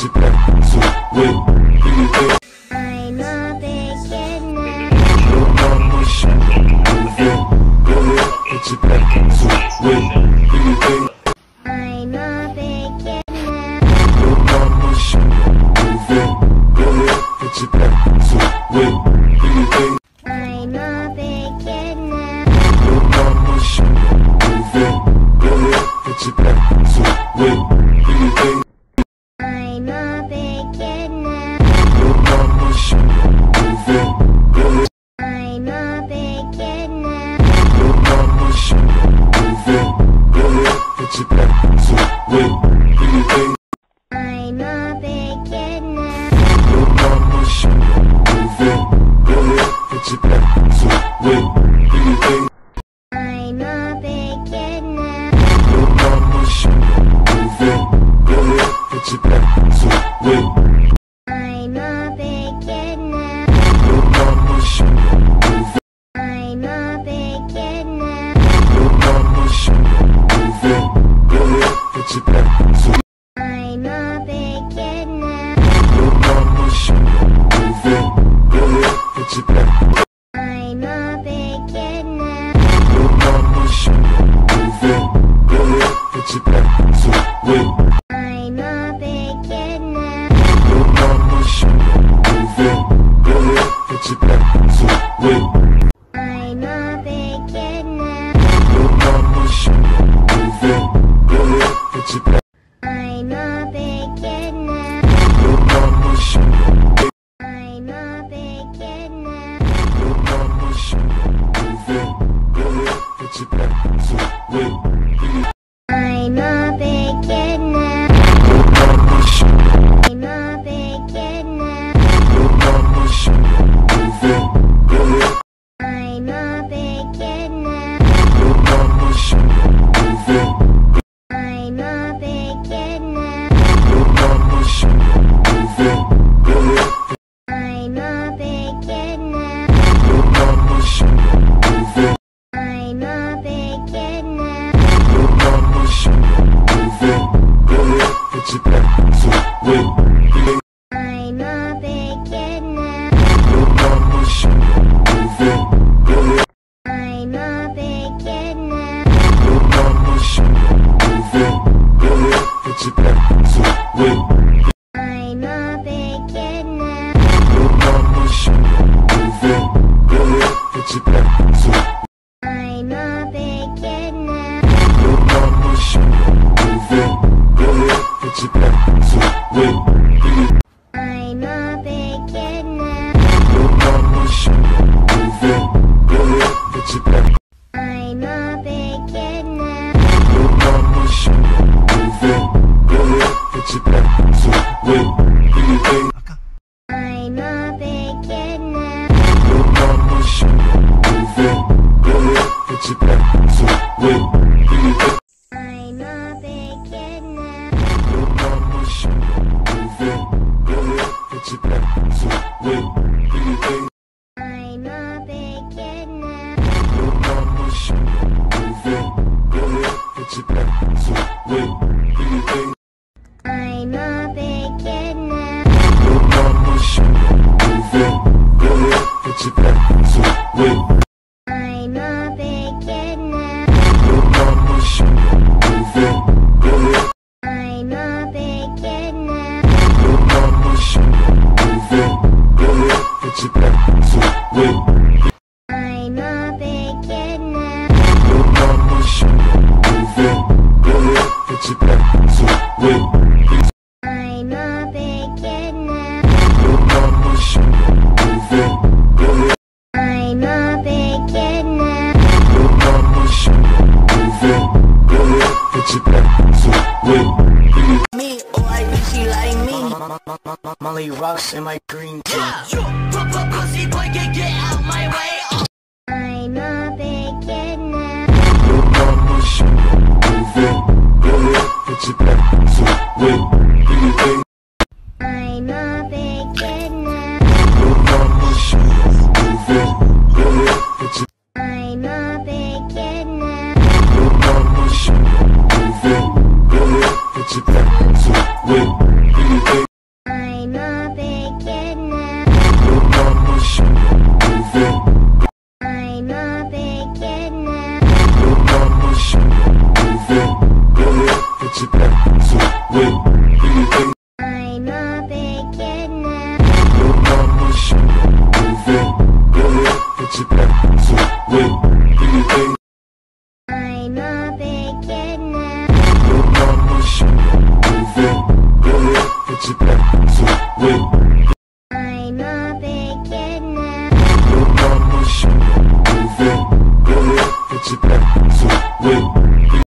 your back to it. Do you think I'm a beginner. move it? Go ahead, put your back to it. Do you think I'm a beginner. move it? Go ahead, put your back to it. Do you think I'm a beginner. move it? Go ahead, put your back to it. Do you think I'm a beginner. move it? Go ahead, I'm a beginner. move it? Go ahead, put your back to it. Do you think I'm a beginner. move it? Go ahead, put your back to it. Do you think I'm a beginner. move it? Go ahead, put your back to it. I'm a beginner. I'm a beginner. Move it? Go ahead, put your back to it. I'm a beginner. Move it? Go ahead, put your back. I'm a beginner. Move it? Go ahead, put your back to it. I'm a beginner. Move it? Go ahead, put your back to it. I'm a beginner. Move it? Go ahead, put your back. I'm a beginner. I'm a beginner. Move it? Go ahead, put your back to it. I'm a beginner. I'm a beginner. Move it? Go ahead, I'm a beginner. move it? I'm a beginner. Move it? Go ahead, I'm a beginner. move it? I'm a beginner. Move it? Go ahead, put your back to it. I'm a beginner. Move it? Go ahead, I'm a beginner. move it? Go ahead, put your back to it. I'm a beginner. Move it? Go ahead, put your back to it. I'm a beginner. Move it? Go ahead, put your back to it. I'm a beginner. Move it? Go ahead, put your back. I'm a beginner. Move it? Go ahead, put your back to it. Do you think I'm a beginner. move it? Go ahead, put your back to it. Do you think I'm a beginner. move it? Go ahead, put your back to it. Do you think I'm a beginner. move it? Go ahead, put your back to it. Do you think I'm a beginner. move it? Go ahead, put your back to it. I'm a beginner. Move it? Go ahead, I'm a beginner. move it? Go ahead, put your back to it. I'm a beginner. Move it? Go ahead, put your back to it. I'm a beginner. Move it? Go ahead, I'm a beginner. move it? Go ahead, put your back to it. Me, oh I think she like me. Molly rocks in my green tea.